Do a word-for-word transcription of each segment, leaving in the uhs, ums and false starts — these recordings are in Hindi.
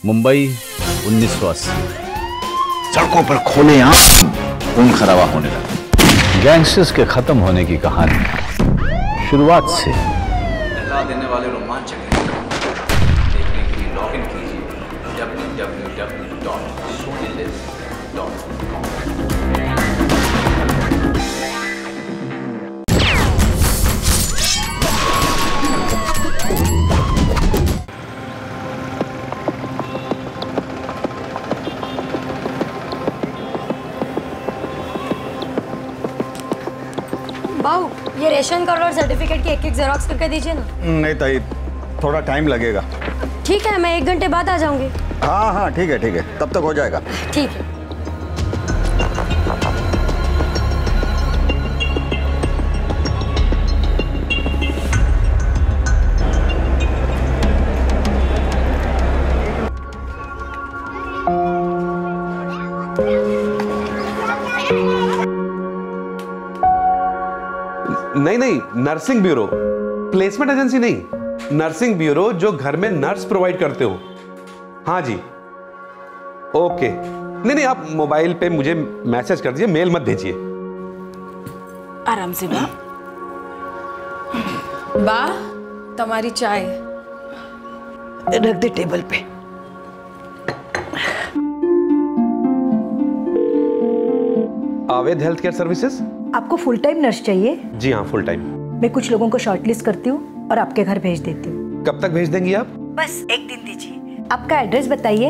मुंबई उन्नीस सौ अस्सी। सड़कों पर खोले आम खून खराबा होने लगा। गैंगस्टर्स के खत्म होने की कहानी शुरुआत से। दहला देने वाले रोमांचक देखने के लिए लॉग इन कीजिए डब्ल्यू डब्ल्यू डब्ल्यू डॉट वीलिस डॉट कॉम। बाऊ, ये रेशन कार्ड और सर्टिफिकेट की एक एक जेरॉक्स करके दीजिए ना। नहीं ताई, थोड़ा टाइम लगेगा। ठीक है, मैं एक घंटे बाद आ जाऊंगी। हाँ हाँ ठीक है ठीक है, तब तक हो जाएगा। ठीक है। नहीं नहीं, नर्सिंग ब्यूरो, प्लेसमेंट एजेंसी नहीं, नर्सिंग ब्यूरो जो घर में नर्स प्रोवाइड करते हो। हाँ जी, ओके। नहीं नहीं, आप मोबाइल पे मुझे मैसेज कर दीजिए, मेल मत भेजिए। आराम से बा। बा, तुम्हारी चाय रख दे टेबल पे। Aved health care services. आपको फुल टाइम नर्स चाहिए? जी हाँ, फुल टाइम। मैं कुछ लोगों को शॉर्टलिस्ट करती हूँ और आपके घर भेज देती हूँ। कब तक भेज देंगी आप? बस एक दिन दीजिए। आपका एड्रेस बताइए।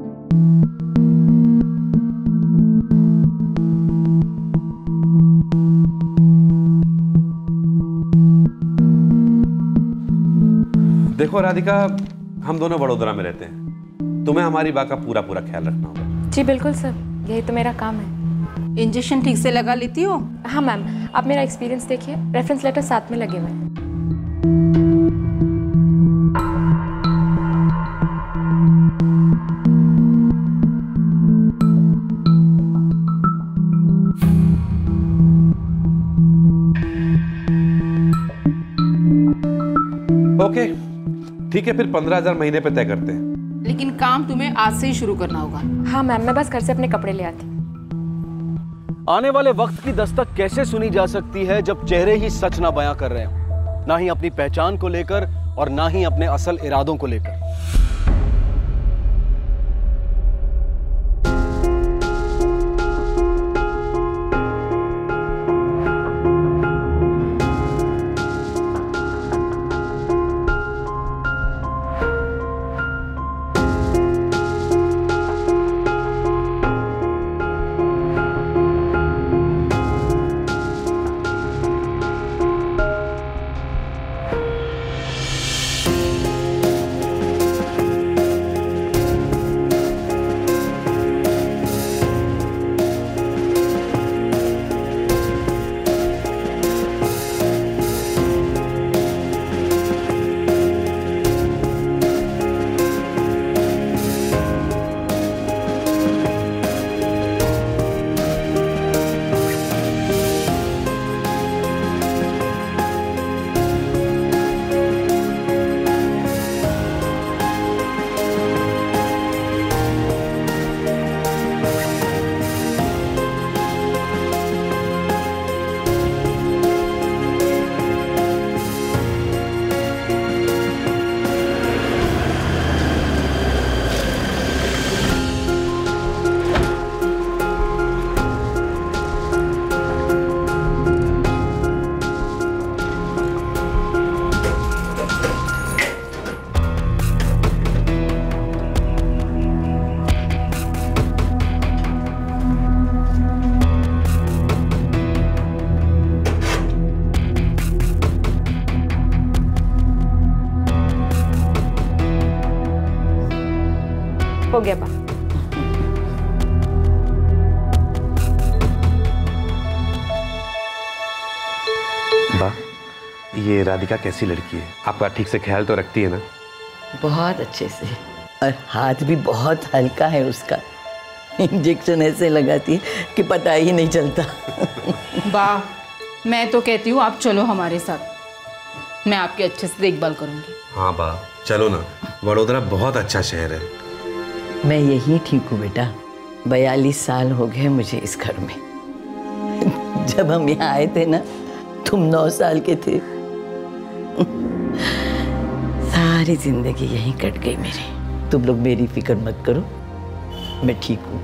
देखो राधिका, हम दोनों वडोदरा में रहते हैं, तुम्हें हमारी बात का पूरा पूरा ख्याल रखना होगा। जी बिल्कुल सर, यही तो मेरा काम है। इंजेक्शन ठीक से लगा लेती हो? हाँ मैम, आप मेरा एक्सपीरियंस देखिए, रेफरेंस लेटर साथ में लगे हुए हैं। ओके ठीक है, फिर पंद्रह हजार महीने पे तय करते हैं। लेकिन काम तुम्हें आज से ही शुरू करना होगा। हाँ मैम, मैं बस घर से अपने कपड़े ले आती। आने वाले वक्त की दस्तक कैसे सुनी जा सकती है जब चेहरे ही सच ना बयां कर रहे हो, ना ही अपनी पहचान को लेकर और ना ही अपने असल इरादों को लेकर। हो गया बा। बा, ये राधिका कैसी लड़की है? आपका ठीक से ख्याल तो रखती है ना? बहुत अच्छे से, और हाथ भी बहुत हल्का है उसका। इंजेक्शन ऐसे लगाती है कि पता ही नहीं चलता। वाह, मैं तो कहती हूँ आप चलो हमारे साथ, मैं आपकी अच्छे से देखभाल करूँगी। हाँ बा, चलो ना, वडोदरा बहुत अच्छा शहर है। मैं यही ठीक हूँ बेटा। बयालीस साल हो गए मुझे इस घर में। जब हम यहाँ आए थे ना, तुम नौ साल के थे। सारी जिंदगी यहीं कट गई मेरी। तुम लोग मेरी फिक्र मत करो, मैं ठीक हूँ।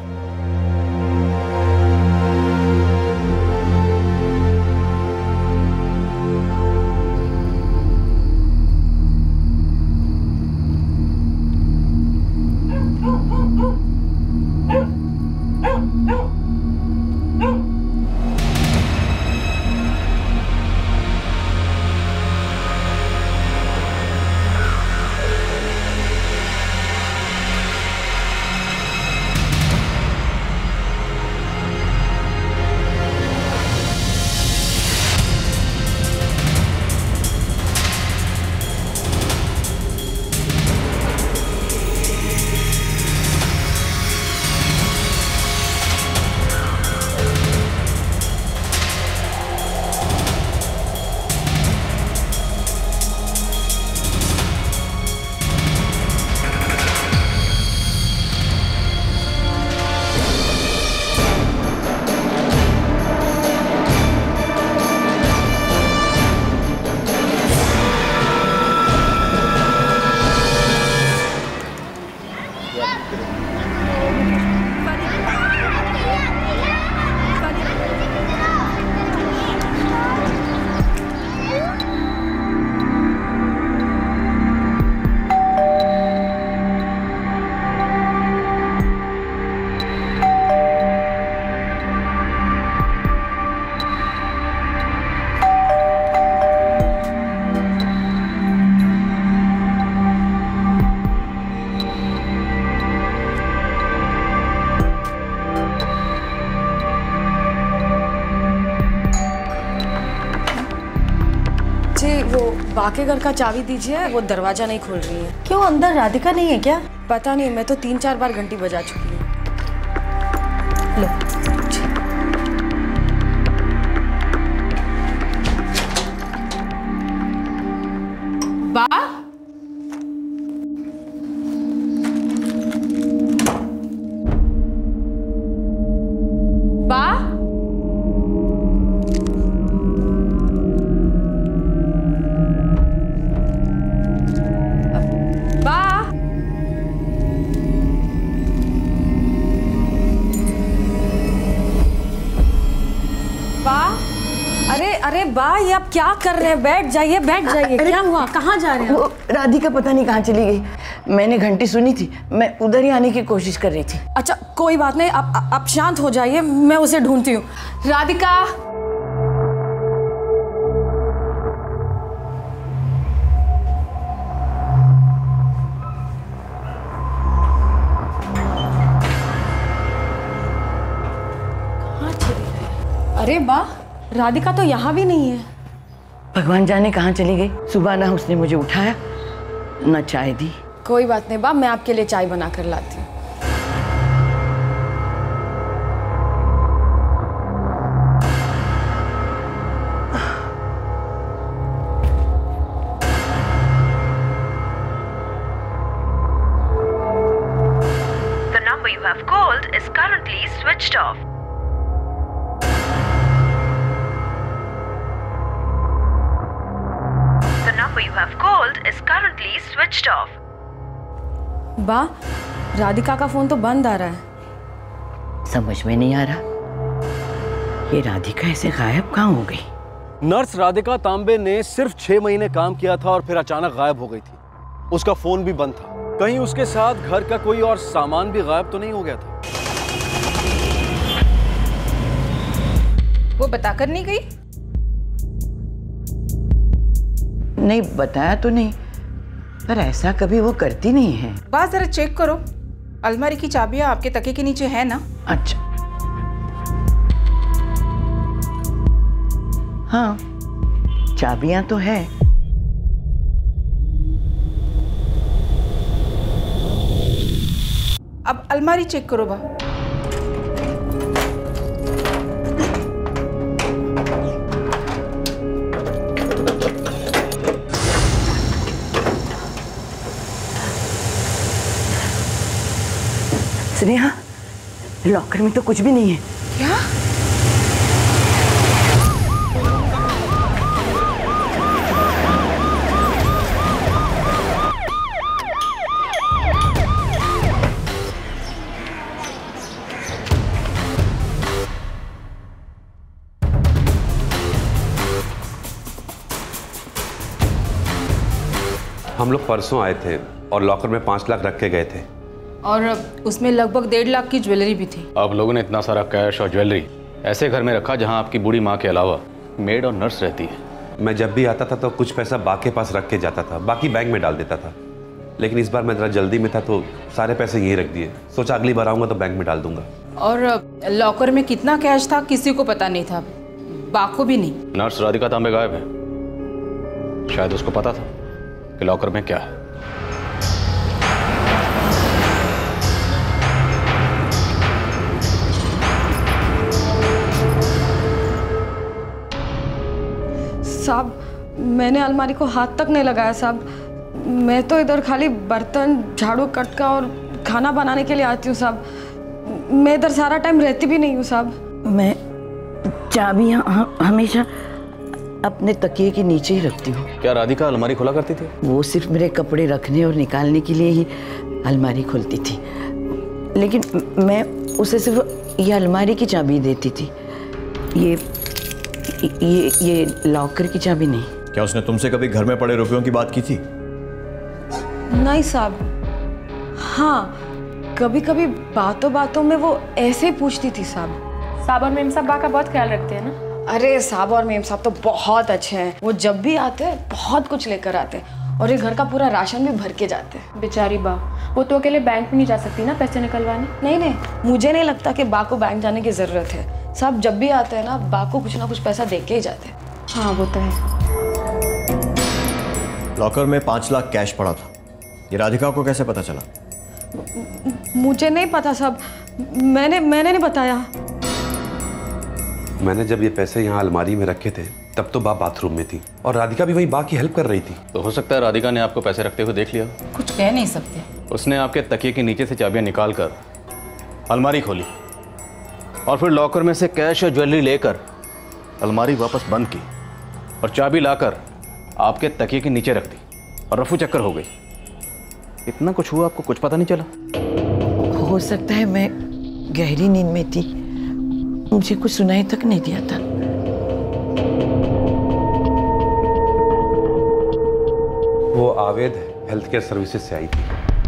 बाकी घर का चाबी दीजिए, वो दरवाजा नहीं खोल रही है। क्यों, अंदर राधिका नहीं है क्या? पता नहीं, मैं तो तीन चार बार घंटी बजा चुकी हूँ। लो। बा बा अरे बा, ये आप क्या कर रहे हैं? बैठ जाइए, बैठ जाइए। क्या हुआ? कहाँ जा रहे हैं? वो राधिका पता नहीं कहाँ चली गई। मैंने घंटी सुनी थी, मैं उधर ही आने की कोशिश कर रही थी। अच्छा कोई बात नहीं, आप आप शांत हो जाइए, मैं उसे ढूंढती हूँ। राधिका, कहाँ चली गई? अरे बा, राधिका तो यहाँ भी नहीं है। भगवान जाने कहाँ चली गई। सुबह ना उसने मुझे उठाया, ना चाय दी। कोई बात नहीं बा, मैं आपके लिए चाय बना कर लाती हूँ। The number you have called is currently switched off. The number you have called is currently switched off. बा, राधिका का फोन तो बंद आ रहा है। समझ में नहीं आ रहा, ये राधिका ऐसे गायब कहाँ हो गई? नर्स राधिका तांबे ने सिर्फ छह महीने काम किया था और फिर अचानक गायब हो गई थी। उसका फोन भी बंद था। कहीं उसके साथ घर का कोई और सामान भी गायब तो नहीं हो गया था? वो बताकर नहीं गई? नहीं बताया तो नहीं, पर ऐसा कभी वो करती नहीं है। बस जरा चेक करो, अलमारी की चाबियां आपके तकिए के नीचे है ना? अच्छा, हाँ चाबियां तो है। अब अलमारी चेक करो बा। स्नेहा, लॉकर में तो कुछ भी नहीं है। क्या? हम लोग परसों आए थे और लॉकर में पाँच लाख रख के गए थे, और उसमें लगभग डेढ़ लाख की ज्वेलरी भी थी। आप लोगों ने इतना सारा कैश और ज्वेलरी ऐसे घर में रखा जहां आपकी बूढ़ी माँ के अलावा मेड और नर्स रहती है। मैं जब भी आता था तो कुछ पैसा बा के पास रख के जाता था, बाकी बैंक में डाल देता था। लेकिन इस बार मैं जरा जल्दी में था तो सारे पैसे यहीं रख दिए। सोचा अगली बार आऊँगा तो बैंक में डाल दूंगा। और लॉकर में कितना कैश था किसी को पता नहीं था, बा को भी नहीं। नर्स राधिका तांबे गायब है, शायद उसको पता था कि लॉकर में क्या है। साहब, मैंने अलमारी को हाथ तक नहीं लगाया साहब। मैं तो इधर खाली बर्तन झाड़ू कटका और खाना बनाने के लिए आती हूँ साहब। मैं इधर सारा टाइम रहती भी नहीं हूँ साहब। मैं चाबियाँ हमेशा अपने तकिए के नीचे ही रखती हूँ। क्या राधिका अलमारी खोला करती थी? वो सिर्फ मेरे कपड़े रखने और निकालने के लिए ही अलमारी खोलती थी, लेकिन मैं उसे सिर्फ ये अलमारी की चाबी देती थी, ये ये ये लॉकर की चाबी नहीं। क्या उसने तुमसे कभी घर में पड़े रुपयों की बात की थी? नहीं साहब। हाँ, कभी कभी बातों बातों में वो ऐसे ही पूछती थी साहब। साहब और मेम साहब बा का बहुत ख्याल रखते हैं ना? अरे साहब और मेम साहब तो बहुत अच्छे हैं। वो जब भी आते हैं बहुत कुछ लेकर आते हैं और ये घर का पूरा राशन भी भर के जाते हैं। बेचारी बा, वो तो अकेले बैंक में नहीं जा सकती ना पैसे निकलवाने। नहीं नहीं, मुझे नहीं लगता कि बा को बैंक जाने की जरूरत है। साहब जब भी आते हैं ना, बा को कुछ ना कुछ पैसा दे के ही जाते हैं। हाँ वो तो है। लॉकर में पाँच लाख कैश पड़ा था, ये राधिका को कैसे पता चला? मुझे नहीं पता साहब, मैंने मैंने नहीं बताया। मैंने जब ये पैसे यहाँ अलमारी में रखे थे तब तो बा बाथरूम में थी और राधिका भी वहीं बा की हेल्प कर रही थी। तो हो सकता है राधिका ने आपको पैसे रखते हुए देख लिया। कुछ कह नहीं सकते। उसने आपके तकिए के नीचे से चाबियां निकाल कर अलमारी खोली और फिर लॉकर में से कैश और ज्वेलरी लेकर अलमारी वापस बंद की और चाबी लाकर आपके तकिए के नीचे रख दी और रफू चक्कर हो गई। इतना कुछ हुआ, आपको कुछ पता नहीं चला? हो सकता है मैं गहरी नींद में थी, मुझे कुछ सुनाई तक नहीं दिया था। वो आवेद हेल्थ केयर सर्विसेज से आई थी।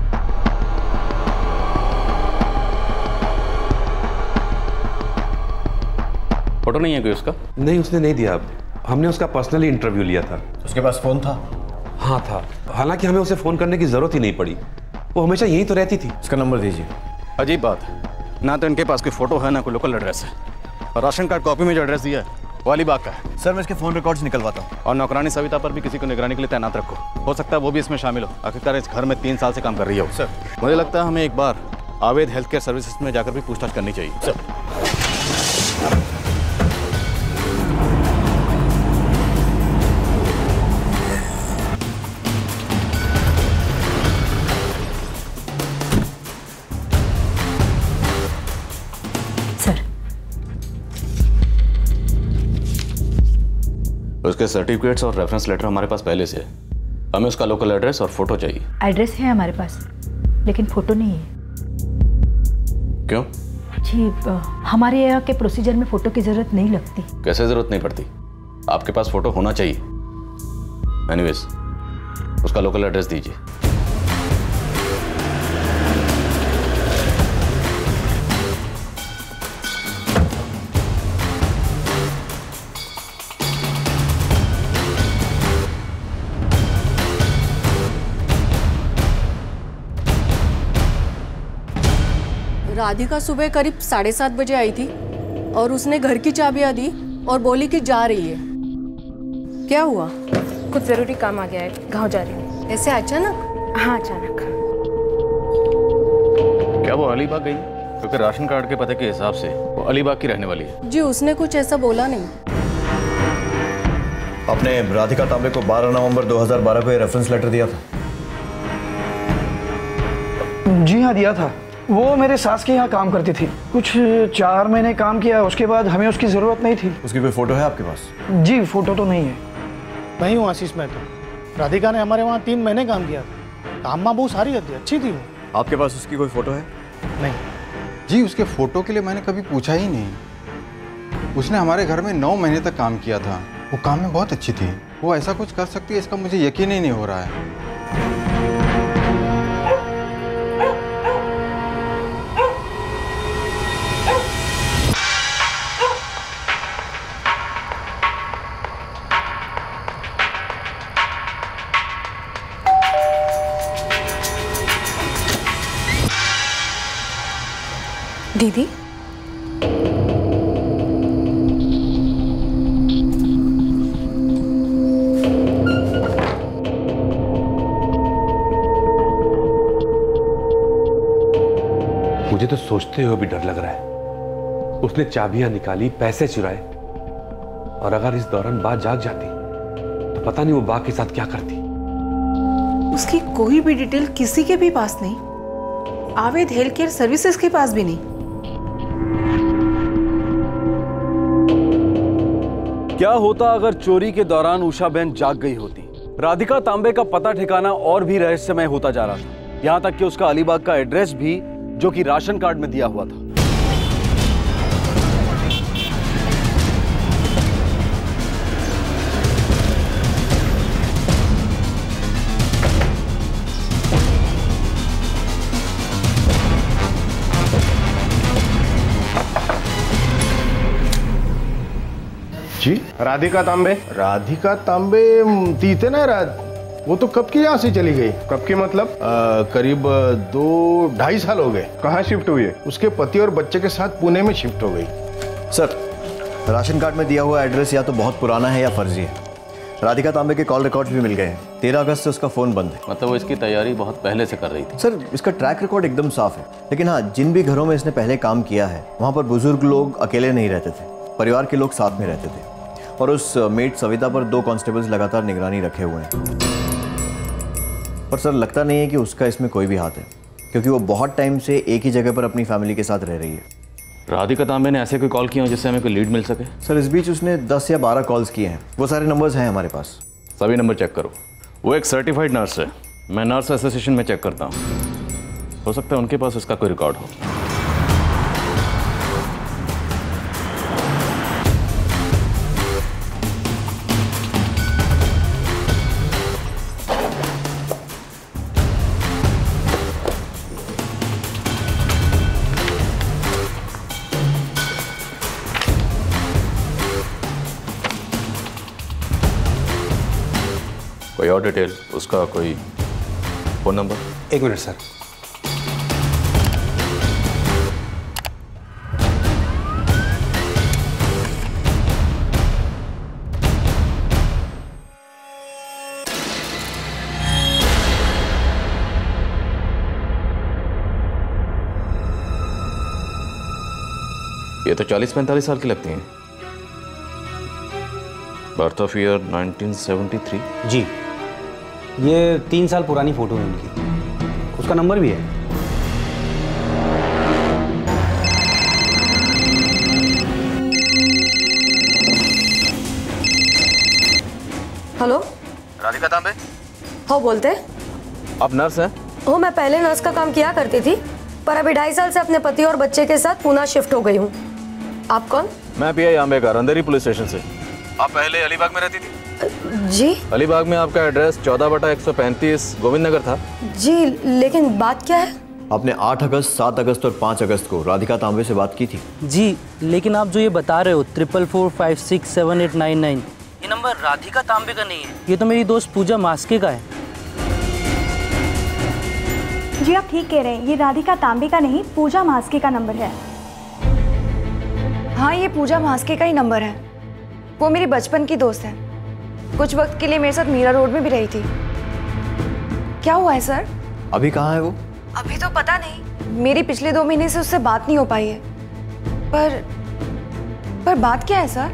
फोटो नहीं है कोई उसका? नहीं, उसने नहीं दिया। हमने उसका पर्सनली इंटरव्यू लिया था। उसके पास फोन था? हाँ था, हालांकि हमें उसे फोन करने की जरूरत ही नहीं पड़ी, वो हमेशा यहीं तो रहती थी। उसका नंबर दीजिए। अजीब बात है, ना तो इनके पास कोई फोटो है ना कोई लोकल एड्रेस है, और राशन कार्ड कॉपी में जो एड्रेस दिया है वो अलीबाग का है। सर मैं इसके फोन रिकॉर्ड्स निकलवाता हूँ। और नौकरानी सविता पर भी किसी को निगरानी के लिए तैनात रखो, हो सकता है वो भी इसमें शामिल हो। आखिरकार इस घर में तीन साल से काम कर रही है। सर मुझे लगता है हमें एक बार आवेद हेल्थ केयर सर्विसेज में जाकर भी पूछताछ करनी चाहिए। सर उसके सर्टिफिकेट्स और रेफरेंस लेटर हमारे पास पहले से है, हमें उसका लोकल एड्रेस और फोटो चाहिए। एड्रेस है हमारे पास, लेकिन फोटो नहीं है। क्यों? जी, हमारे यहाँ के प्रोसीजर में फोटो की जरूरत नहीं लगती। कैसे जरूरत नहीं पड़ती? आपके पास फोटो होना चाहिए। एनीवेज, उसका लोकल एड्रेस दीजिए। राधिका सुबह करीब साढ़े सात बजे आई थी और उसने घर की चाबियां दी और बोली कि जा रही है। क्या हुआ? कुछ जरूरी काम आ गया है, गांव जा रही हूँ। ऐसे अचानक? हाँ अचानक। क्या वो अलीबाग गई? क्योंकि राशन कार्ड के पते के हिसाब से वो अलीबाग की रहने वाली है। जी उसने कुछ ऐसा बोला नहीं। आपने राधिका तांबे को बारह नवंबर दो हज़ार बारह को रेफरेंस लेटर दिया था? जी हाँ दिया था, वो मेरे सास के यहाँ काम करती थी, कुछ चार महीने काम किया, उसके बाद हमें उसकी ज़रूरत नहीं थी। उसकी कोई फ़ोटो है आपके पास? जी, फ़ोटो तो नहीं है। नहीं हूँ आशीष, मैं तो राधिका ने हमारे वहाँ तीन महीने काम किया था, काम में बहुत सारी थी, अच्छी थी वो। आपके पास उसकी कोई फ़ोटो है? नहीं जी, उसके फ़ोटो के लिए मैंने कभी पूछा ही नहीं। उसने हमारे घर में नौ महीने तक काम किया था, वो काम में बहुत अच्छी थी। वो ऐसा कुछ कर सकती है इसका मुझे यकीन ही नहीं हो रहा है। दीदी, मुझे तो सोचते हुए भी डर लग रहा है। उसने चाबियां निकाली, पैसे चुराए, और अगर इस दौरान बात जाग जाती तो पता नहीं वो बा के साथ क्या करती। उसकी कोई भी डिटेल किसी के भी पास नहीं, आवेद हेल्थ केयर सर्विसेज के पास भी नहीं। क्या होता अगर चोरी के दौरान उषा बहन जाग गई होती? राधिका तांबे का पता ठिकाना और भी रहस्यमय होता जा रहा था, यहां तक कि उसका अलीबाग का एड्रेस भी, जो कि राशन कार्ड में दिया हुआ था। जी, राधिका तांबे। राधिका तांबे तीते ना राज, वो तो कब की यहाँ से चली गई? कब की मतलब? आ, करीब दो ढाई साल हो गए। कहाँ शिफ्ट हुई है? उसके पति और बच्चे के साथ पुणे में शिफ्ट हो गई। सर, राशन कार्ड में दिया हुआ एड्रेस या तो बहुत पुराना है या फर्जी है। राधिका तांबे के कॉल रिकॉर्ड्स भी मिल गए हैं। तेरह अगस्त से उसका फ़ोन बंद है। मतलब वो इसकी तैयारी बहुत पहले से कर रही थी। सर, इसका ट्रैक रिकॉर्ड एकदम साफ है, लेकिन हाँ, जिन भी घरों में इसने पहले काम किया है वहाँ पर बुजुर्ग लोग अकेले नहीं रहते थे, परिवार के लोग साथ में रहते थे। और उस मेड सविता पर दो कांस्टेबल्स लगातार निगरानी रखे हुए हैं। पर सर, लगता नहीं है कि उसका इसमें कोई भी हाथ है, क्योंकि वो बहुत टाइम से एक ही जगह पर अपनी फैमिली के साथ रह रही है। राधिका तांबे ने ऐसे कोई कॉल किया जिससे हमें कोई लीड मिल सके? सर, इस बीच उसने दस या बारह कॉल्स किए हैं। वो सारे नंबर्स हैं हमारे पास। सभी नंबर चेक करो। वो एक सर्टिफाइड नर्स है, मैं नर्स एसोसिएशन में चेक करता हूँ, हो सकता है उनके पास इसका कोई रिकॉर्ड हो। कोई और डिटेल, उसका कोई फोन नंबर? एक मिनट सर। ये तो चालीस पैंतालीस साल की लगती हैं। Birth of year nineteen seventy three. जी, ये तीन साल पुरानी फोटो है उनकी, उसका नंबर भी है। हेलो, राधिका तांबे? हो बोलते? आप नर्स हैं? हो, मैं पहले नर्स का काम किया करती थी, पर अभी ढाई साल से अपने पति और बच्चे के साथ पुणे शिफ्ट हो गई हूँ। आप कौन? मैं P I Ambekar, Andheri police station से। आप पहले अलीबाग में रहती थी? जी। अलीबाग में आपका एड्रेस चौदह बटा एक सौ पैंतीस गोविंद नगर था। जी, लेकिन बात क्या है? आपने आठ अगस्त, सात अगस्त और पाँच अगस्त को राधिका तांबे से बात की थी। जी, लेकिन आप जो ये बता रहे हो triple four five six seven eight nine nine, ये नंबर राधिका तांबे का नहीं है, ये तो मेरी दोस्त पूजा मास्के का है। जी, आप ठीक कह रहे हैं, ये राधिका तांबे का नहीं, पूजा मास्के का नंबर है। हाँ, ये पूजा मास्के का ही नंबर है। वो मेरी बचपन की दोस्त है, कुछ वक्त के लिए मेरे साथ मीरा रोड में भी रही थी। क्या हुआ है सर? अभी कहाँ है वो? अभी तो पता नहीं, मेरी पिछले दो महीने से उससे बात नहीं हो पाई है। पर पर बात क्या है सर?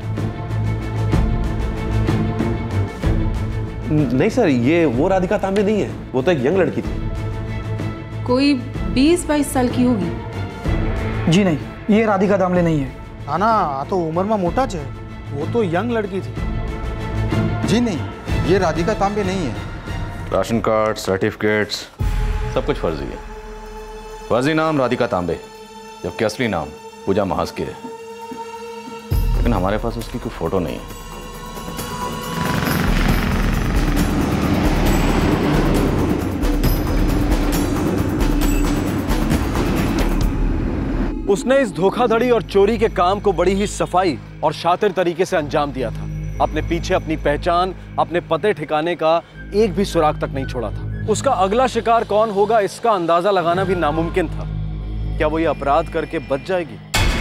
नहीं सर, ये वो राधिका तांबे नहीं है, वो तो एक यंग लड़की थी। कोई बीस बाईस साल की होगी। जी नहीं, ये राधिका दामले नहीं है। हाँ ना, आ तो उम्र में मोटा च है, वो तो यंग लड़की थी। जी नहीं, ये राधिका तांबे नहीं है। राशन कार्ड, सर्टिफिकेट्स सब कुछ फर्जी है। फर्जी नाम राधिका तांबे, जबकि असली नाम पूजा महास्के है। लेकिन हमारे पास उसकी कोई फोटो नहीं है। उसने इस धोखाधड़ी और चोरी के काम को बड़ी ही सफाई और शातिर तरीके से अंजाम दिया था। अपने पीछे अपनी पहचान, अपने पते ठिकाने का एक भी सुराग तक नहीं छोड़ा था। उसका अगला शिकार कौन होगा इसका अंदाजा लगाना भी नामुमकिन था। क्या वो ये अपराध करके बच जाएगी?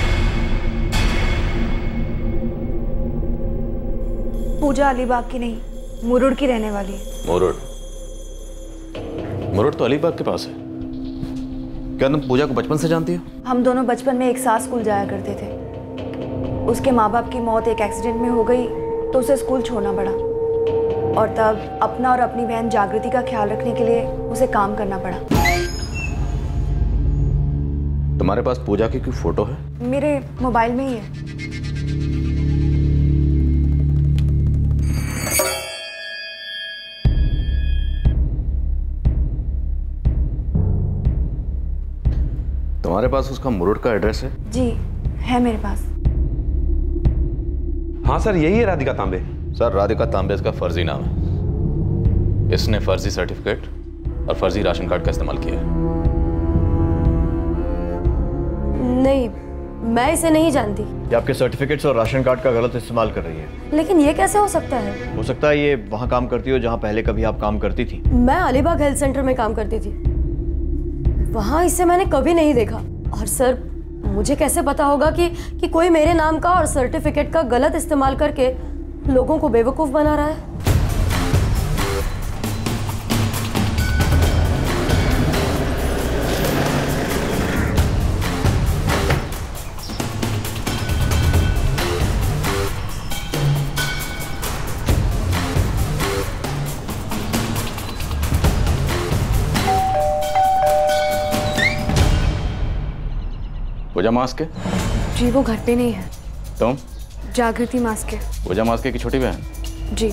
पूजा अलीबाग की नहीं, मुरुड़ की रहने वाली है। मुरुड़? मुरुड़ तो अलीबाग के पास है। क्या तुम पूजा को बचपन से जानती हो? हम दोनों बचपन में एक साथ स्कूल जाया करते थे। उसके माँ बाप की मौत एक एक्सीडेंट में हो गई तो उसे स्कूल छोड़ना पड़ा, और तब अपना और अपनी बहन जागृति का ख्याल रखने के लिए उसे काम करना पड़ा। तुम्हारे पास पूजा की कोई फोटो है? मेरे मोबाइल में ही है। तुम्हारे पास उसका मुरुड़ का एड्रेस है? जी है मेरे पास। हाँ सर, यही है राधिका तांबे। सर, राधिका तांबे इसका फर्जी नाम है। इसने फर्जी सर्टिफिकेट और फर्जी राशन कार्ड का इस्तेमाल किया है। नहीं, मैं इसे नहीं जानती। ये आपके सर्टिफिकेट्स और राशन कार्ड का गलत इस्तेमाल कर रही है। लेकिन ये कैसे हो सकता है? हो सकता है ये वहाँ काम करती हो जहाँ पहले कभी आप काम करती थी। मैं अलीबाग हेल्थ सेंटर में काम करती थी, वहाँ इसे मैंने कभी नहीं देखा। और सर, मुझे कैसे पता होगा कि कि कोई मेरे नाम का और सर्टिफिकेट का गलत इस्तेमाल करके लोगों को बेवकूफ बना रहा है? पूजा मास्के? जी वो घर पे नहीं है। तुम? जागृति मास्के। पूजा मास्के की छोटी बहन? जी।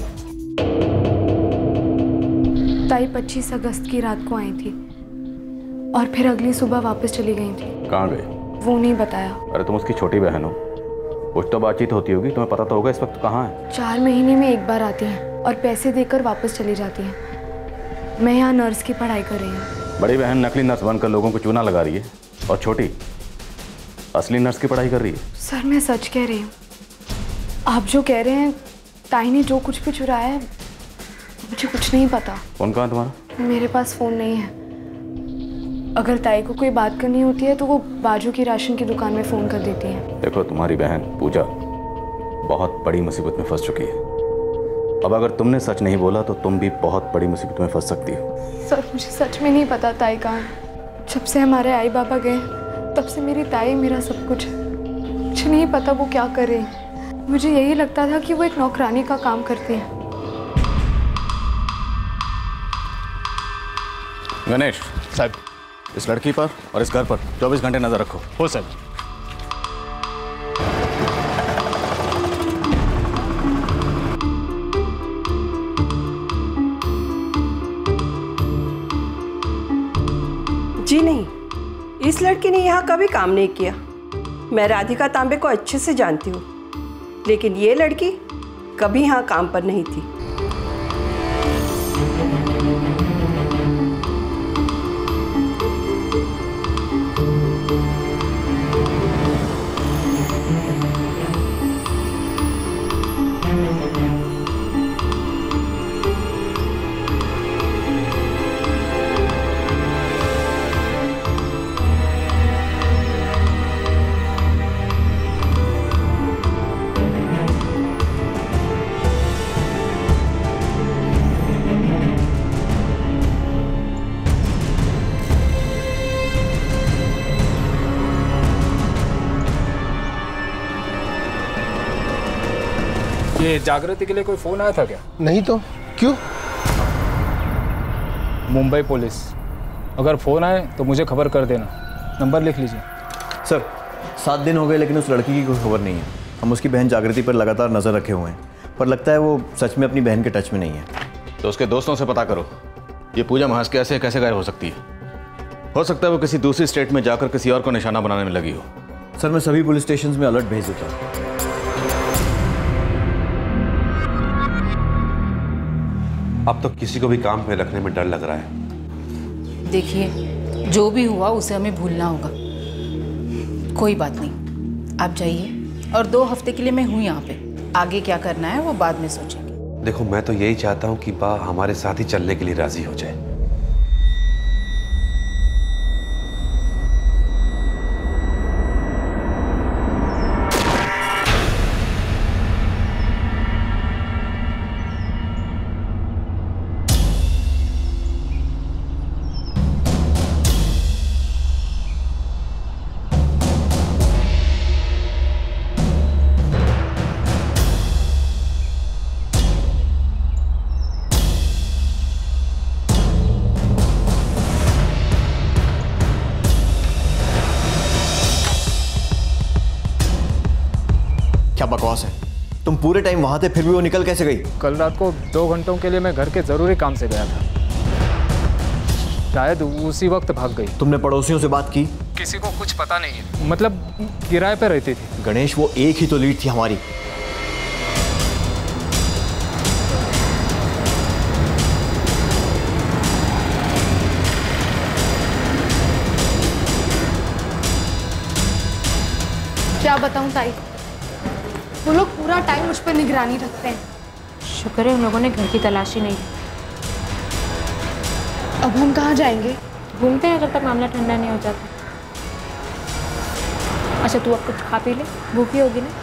ताई पच्चीस अगस्त की रात को आई थी और फिर अगली सुबह वापस चली गई थी। कहाँ गई? वो नहीं बताया। अरे तुम उसकी छोटी बहन हो, कुछ तो बातचीत होती होगी, तुम्हें पता तो होगा इस वक्त कहाँ है। चार महीने में एक बार आती हैं और पैसे देकर वापस चली जाती हैं। मैं यहाँ नर्स की पढ़ाई कर रही हूँ। बड़ी बहन नकली नर्स बनकर लोगों को चूना लगा रही है और छोटी असली नर्स की पढ़ाई कर रही है। सर मैं सच कह रही हूँ। आप जो कह रहे हैं ताई ने जो कुछ भी चुराया है, मुझे कुछ नहीं पता। फोन कहाँ तुम्हारा? मेरे पास फोन नहीं है। अगर ताई को कोई बात करनी होती है तो वो बाजू की राशन की दुकान में फोन कर देती है। देखो, तुम्हारी बहन पूजा बहुत बड़ी मुसीबत में फंस चुकी है। अब अगर तुमने सच नहीं बोला तो तुम भी बहुत बड़ी मुसीबत में फंस सकती हो। सर मुझे सच में नहीं पता ताई कहाँ है। जब से हमारे आई बाबा गए तब से मेरी ताई मेरा सब कुछ है। मुझे नहीं पता वो क्या कर रही है। मुझे यही लगता था कि वो एक नौकरानी का काम करती है। गणेश साहब, इस लड़की पर और इस घर पर चौबीस घंटे नजर रखो। हो सर। जी नहीं, इस लड़की ने यहाँ कभी काम नहीं किया। मैं राधिका तांबे को अच्छे से जानती हूँ, लेकिन ये लड़की कभी यहाँ काम पर नहीं थी। ये जागृति के लिए कोई फोन आया था क्या? नहीं तो क्यों? मुंबई पुलिस अगर फ़ोन आए तो मुझे खबर कर देना। नंबर लिख लीजिए। सर, सात दिन हो गए लेकिन उस लड़की की कोई खबर नहीं है। हम उसकी बहन जागृति पर लगातार नज़र रखे हुए हैं, पर लगता है वो सच में अपनी बहन के टच में नहीं है। तो उसके दोस्तों से पता करो, ये पूजा महाज के ऐसे कैसे गायब हो सकती है। हो सकता है वो किसी दूसरी स्टेट में जाकर किसी और को निशाना बनाने में लगी हो। सर, मैं सभी पुलिस स्टेशन में अलर्ट भेज देता हूँ। अब तो किसी को भी काम पे रखने में डर लग रहा है। देखिए, जो भी हुआ उसे हमें भूलना होगा। कोई बात नहीं, आप जाइए और दो हफ्ते के लिए मैं हूँ यहाँ पे। आगे क्या करना है वो बाद में सोचेंगे। देखो, मैं तो यही चाहता हूँ कि बा हमारे साथ ही चलने के लिए राजी हो जाए। क्या बकवास है? तुम पूरे टाइम वहां थे, फिर भी वो निकल कैसे गई? कल रात को दो घंटों के लिए मैं घर के ज़रूरी काम से गया था, शायद उसी वक्त भाग गई। तुमने पड़ोसियों से बात की? किसी को कुछ पता नहीं है, मतलब किराए पे रहती थी। गणेश, वो एक ही तो लीड थी हमारी। क्या बताऊं ताई, वो लोग पूरा टाइम मुझ पर निगरानी रखते हैं। शुक्र है उन लोगों ने घर की तलाशी नहीं दी। अब हम कहाँ जाएंगे? घूमते हैं जब तक मामला ठंडा नहीं हो जाता। अच्छा, तू अब कुछ खा पी ले, भूखी होगी ना।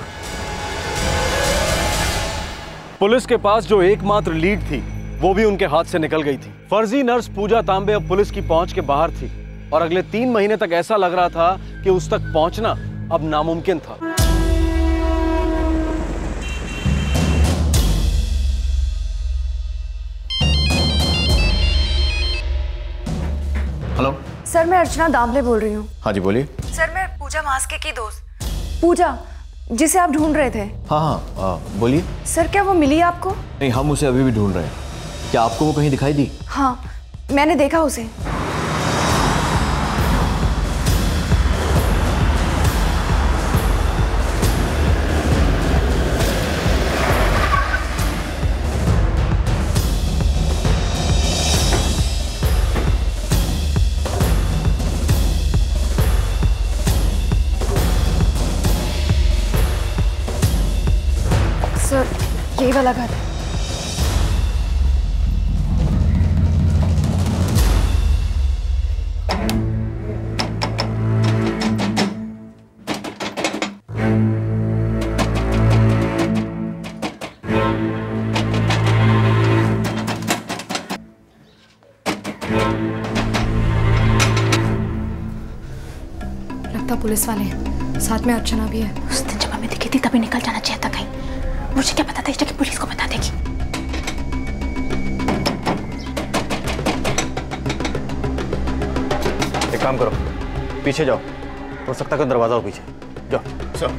पुलिस के पास जो एकमात्र लीड थी वो भी उनके हाथ से निकल गई थी। फर्जी नर्स पूजा तांबे अब पुलिस की पहुंच के बाहर थी और अगले तीन महीने तक ऐसा लग रहा था कि उस तक पहुंचना अब नामुमकिन था। हेलो सर, मैं अर्चना दामले बोल रही हूँ। हाँ जी, बोलिए। सर, मैं पूजा मास्के की दोस्त पूजा, जिसे आप ढूंढ रहे थे। हाँ हाँ हाँ, बोलिए। सर, क्या वो मिली आपको? नहीं, हम उसे अभी भी ढूंढ रहे हैं। क्या आपको वो कहीं दिखाई दी? हाँ, मैंने देखा उसे। सर, यही वाला घर है। लगता पुलिस वाले हैं, साथ में अर्चना भी है। उस दिन जब हमें दिखी थी तभी निकल जाना चाहिए था कहीं। मुझे क्या पता था इस जगह पुलिस को बता देगी। एक काम करो, पीछे जाओ, हो सकता है कि दरवाजा हो पीछे। जाओ सर।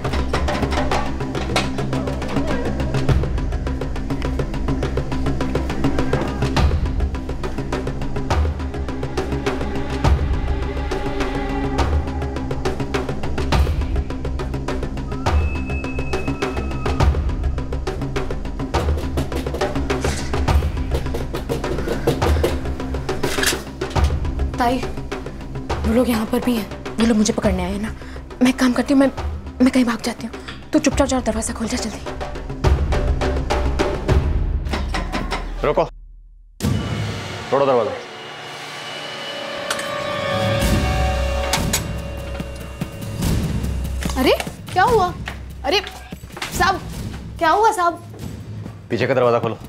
ताई, वो लोग यहाँ पर भी हैं। वो लोग मुझे पकड़ने आए हैं ना। मैं एक काम करती हूँ, मैं मैं कहीं भाग जाती हूँ। तू चुपचाप जा, दरवाजा खोल जा जल्दी। रोको, तोड़ो दरवाजा। अरे क्या हुआ? अरे साहब, क्या हुआ साहब? पीछे का दरवाजा खोलो।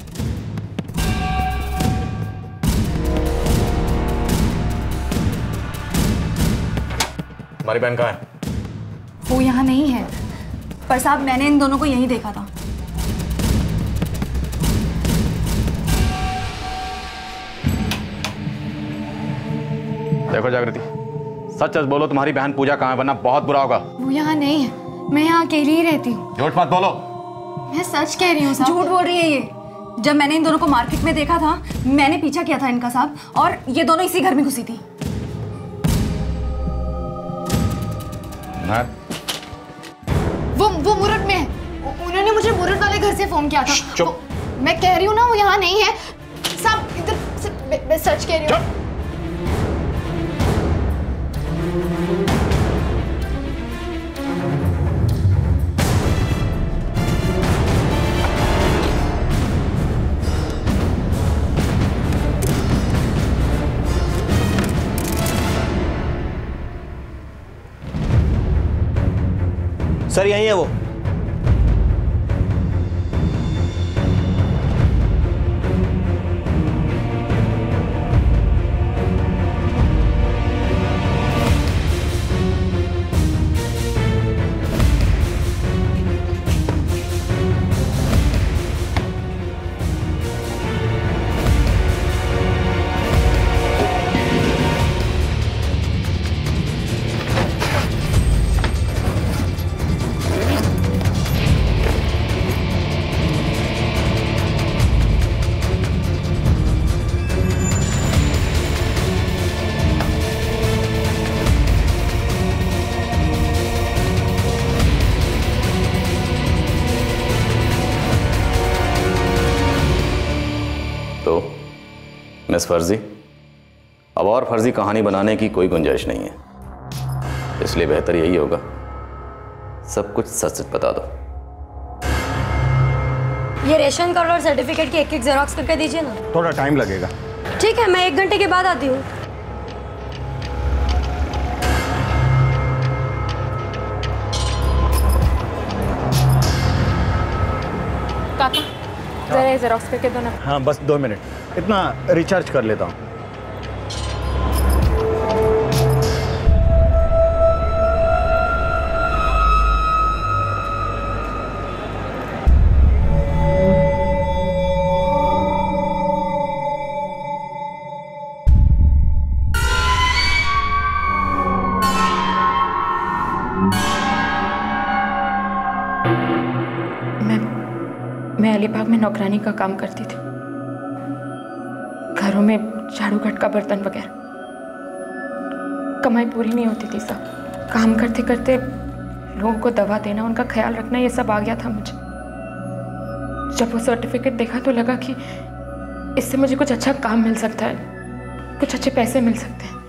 हमारी बहन कहाँ है? वो यहाँ नहीं है, पर साहब मैंने इन दोनों को यहीं देखा था। देखो जागृति, सच सच बोलो, तुम्हारी बहन पूजा कहाँ है, वरना बहुत बुरा होगा। वो यहाँ नहीं है, मैं यहाँ अकेली ही रहती हूँ। झूठ मत बोलो। मैं सच कह रही हूँ साहब। झूठ बोल रही है ये। जब मैंने इन दोनों को मार्केट में देखा था, मैंने पीछा किया था इनका साहब, और ये दोनों इसी घर में घुसी थी। वो वो मुरट में है। उन्होंने मुझे मुरट वाले घर से फोन किया था। चुप। मैं कह रही हूँ ना, वो यहाँ नहीं है साहब। इधर से, मैं, मैं सच कह रही हूँ। सर यहीं है वो। मिस फर्जी, अब और फर्जी कहानी बनाने की कोई गुंजाइश नहीं है, इसलिए बेहतर यही होगा सब कुछ सच सच बता दो। ये रेशन कार्ड और सर्टिफिकेट की एक एक जेरॉक्स करके दीजिए ना। थोड़ा टाइम लगेगा। ठीक है, मैं एक घंटे के बाद आती हूँ। काका जरा ये जेरॉक्स करके दो ना। हाँ बस दो मिनट, इतना रिचार्ज कर लेता हूँ। मैं अलीबाग में नौकरानी का काम करती थी, घरों में झाड़ू घटका बर्तन वगैरह। कमाई पूरी नहीं होती थी सब, काम करते करते लोगों को दवा देना, उनका ख्याल रखना, ये सब आ गया था मुझे। जब वो सर्टिफिकेट देखा तो लगा कि इससे मुझे कुछ अच्छा काम मिल सकता है, कुछ अच्छे पैसे मिल सकते हैं।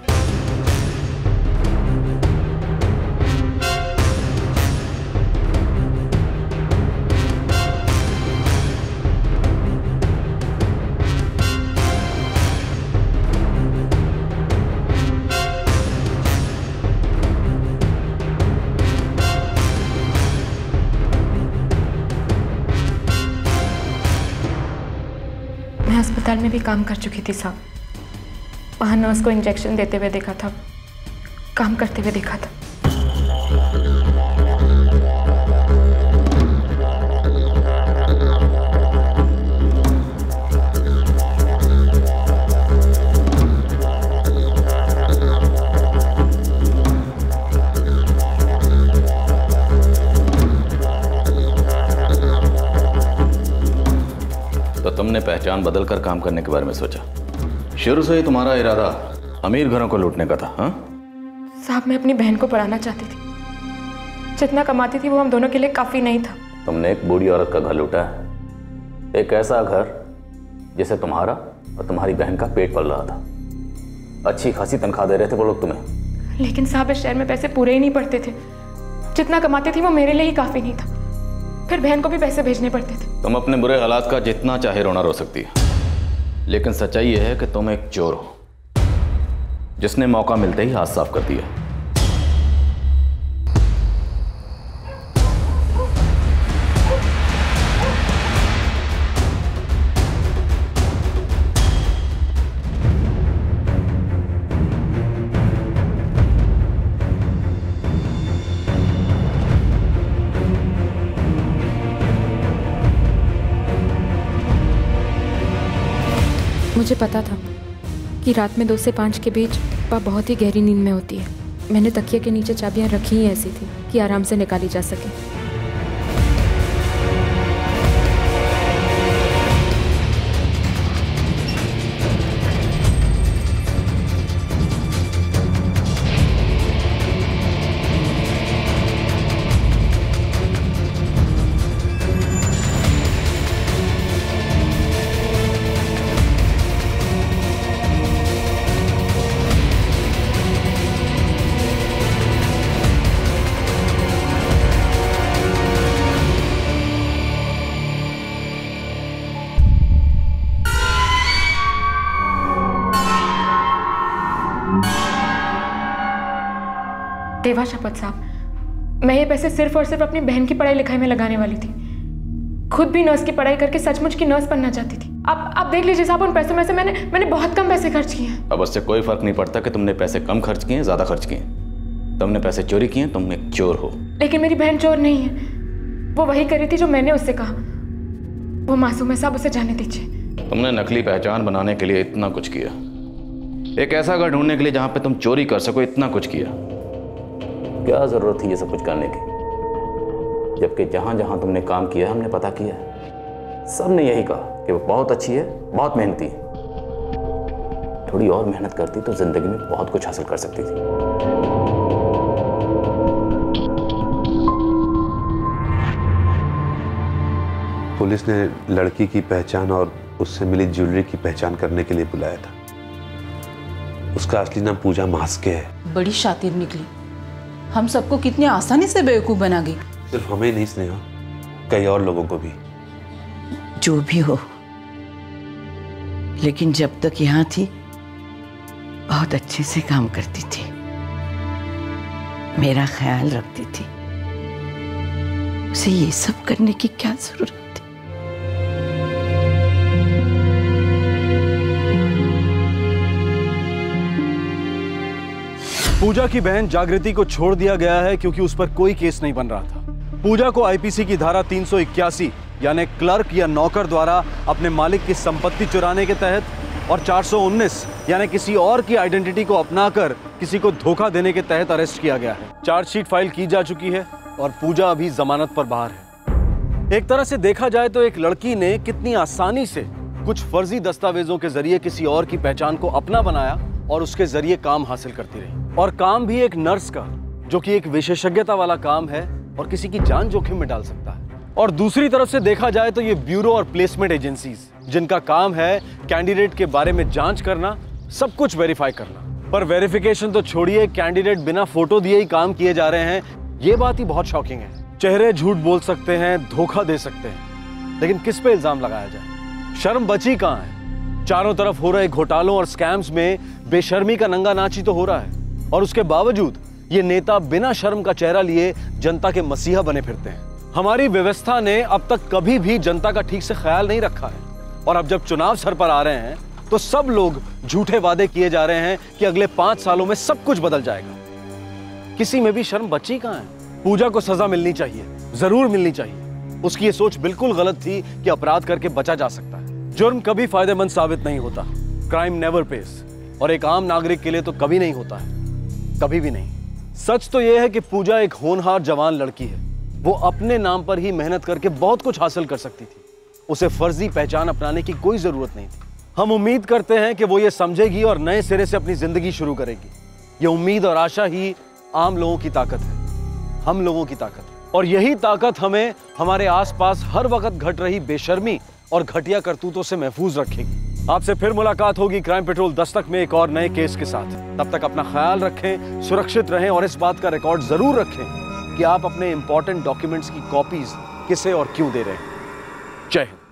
अस्पताल में भी काम कर चुकी थी साहब, वहाँ नर्स को इंजेक्शन देते हुए देखा था, काम करते हुए देखा था। तुमने पहचान बदलकर काम करने के बारे में सोचा? शुरू से ही तुम्हारा इरादा अमीर घरों को लूटने का था? हाँ साहब, मैं अपनी बहन को पढ़ाना चाहती थी, जितना कमाती थी वो हम दोनों के लिए काफी नहीं था। तुमने एक बूढ़ी औरत का घर लूटा है, एक ऐसा घर जिसे तुम्हारा और तुम्हारी बहन का पेट पल रहा था। अच्छी खासी तनख्वाह दे रहे थे वो लोग तुम्हें। लेकिन साहब इस शहर में पैसे पूरे ही नहीं पड़ते थे, जितना कमाती थी वो मेरे लिए ही काफी नहीं था, फिर बहन को भी पैसे भेजने पड़ते थे। तुम अपने बुरे हालात का जितना चाहे रोना रो सकती है, लेकिन सच्चाई यह है कि तुम एक चोर हो जिसने मौका मिलते ही हाथ साफ कर दिया। मुझे पता था कि रात में दो से पाँच के बीच पा बहुत ही गहरी नींद में होती है। मैंने तकिए के नीचे चाबियां रखी ही ऐसी थी कि आराम से निकाली जा सके। देवा शपथ साहब, मैं ये पैसे सिर्फ और सिर्फ अपनी बहन की पढ़ाई लिखाई में लगाने वाली थी। खुद भी नर्स की पढ़ाई करके सचमुच की नर्स बनना चाहती थी। अब अब देख लीजिए साहब, उन पैसों में से मैंने मैंने बहुत कम पैसे खर्च किए हैं। अब उससे कोई फर्क नहीं पड़ता कि तुमने पैसे कम खर्च किए हैं ज़्यादा खर्च किए हैं। तुमने पैसे चोरी किए, तुम एक चोर हो। लेकिन मेरी बहन चोर नहीं है, वो वही करी थी जो मैंने उससे कहा। वो मासूम है साहब, उसे जाने दीजिए। तुमने नकली पहचान बनाने के लिए इतना कुछ किया, एक ऐसा घर ढूंढने के लिए जहां पे तुम चोरी कर सको इतना कुछ किया। क्या जरूरत थी ये सब कुछ करने की? जबकि जहां जहां तुमने काम किया हमने पता किया, सब ने यही कहा कि वो बहुत अच्छी है, बहुत मेहनती है। थोड़ी और मेहनत करती तो जिंदगी में बहुत कुछ हासिल कर सकती थी। पुलिस ने लड़की की पहचान और उससे मिली ज्वेलरी की पहचान करने के लिए बुलाया था। उसका असली नाम पूजा मास्के है। बड़ी शातिर निकली, हम सबको कितनी आसानी से बेवकूफ बना गई। सिर्फ हमें नहीं स्नेहा, कई और लोगों को भी। जो भी हो, लेकिन जब तक यहाँ थी बहुत अच्छे से काम करती थी, मेरा ख्याल रखती थी। उसे ये सब करने की क्या जरूरत थी? पूजा की बहन जागृति को छोड़ दिया गया है क्योंकि उस पर कोई केस नहीं बन रहा था। पूजा को आईपीसी की धारा तीन सौ इक्यासी यानी क्लर्क या नौकर द्वारा अपने मालिक की संपत्ति चुराने के तहत और चार सौ उन्नीस यानी किसी और की आइडेंटिटी को अपनाकर किसी को धोखा देने के तहत अरेस्ट किया गया है। चार्जशीट फाइल की जा चुकी है और पूजा अभी जमानत पर बाहर है। एक तरह से देखा जाए तो एक लड़की ने कितनी आसानी से कुछ फर्जी दस्तावेजों के जरिए किसी और की पहचान को अपना बनाया और उसके जरिए काम हासिल करती रही। और काम भी एक नर्स का, जो कि एक विशेषज्ञता वाला काम है और किसी की जान जोखिम में डाल सकता है। और दूसरी तरफ से देखा जाए तो ये ब्यूरो और प्लेसमेंट एजेंसीज, जिनका काम है कैंडिडेट के बारे में जांच करना, सब कुछ वेरीफाई करना। पर वेरिफिकेशन तो छोड़िए, कैंडिडेट बिना फोटो दिए ही काम किए जा रहे हैं। ये बात ही बहुत शॉकिंग है। चेहरे झूठ बोल सकते हैं, धोखा दे सकते हैं, लेकिन किस पे इल्जाम लगाया जाए? शर्म बची कहाँ है? चारों तरफ हो रहे घोटालों और स्कैम्स में बेशर्मी का नंगा नाच ही तो हो रहा है, और उसके बावजूद ये नेता बिना शर्म का चेहरा लिए जनता के मसीहा बने फिरते हैं। हमारी व्यवस्था ने अब तक कभी भी जनता का ठीक से ख्याल नहीं रखा है, और अब जब चुनाव सर पर आ रहे हैं तो सब लोग झूठे वादे किए जा रहे हैं कि अगले पांच सालों में सब कुछ बदल जाएगा। किसी में भी शर्म बची कहाँ है? पूजा को सजा मिलनी चाहिए, जरूर मिलनी चाहिए। उसकी ये सोच बिल्कुल गलत थी कि अपराध करके बचा जा सकता है। जुर्म कभी फायदेमंद साबित नहीं होता, क्राइम नेवर पेस, और एक आम नागरिक के लिए तो कभी नहीं होता है, कभी भी नहीं। सच तो यह है कि पूजा एक होनहार जवान लड़की है। वो अपने नाम पर ही मेहनत करके बहुत कुछ हासिल कर सकती थी। उसे फर्जी पहचान अपनाने की कोई जरूरत नहीं थी। हम उम्मीद करते हैं कि वो ये समझेगी और नए सिरे से अपनी जिंदगी शुरू करेगी। ये उम्मीद और आशा ही आम लोगों की ताकत है, हम लोगों की ताकत है। और यही ताकत हमें हमारे आसपास हर वक्त घट रही बेशर्मी और घटिया करतूतों से महफूज रखेगी। आपसे फिर मुलाकात होगी क्राइम पेट्रोल दस्तक में एक और नए केस के साथ। तब तक अपना ख्याल रखें, सुरक्षित रहें, और इस बात का रिकॉर्ड जरूर रखें कि आप अपने इंपॉर्टेंट डॉक्यूमेंट्स की कॉपीज किसे और क्यों दे रहे हैं। जय हिंद।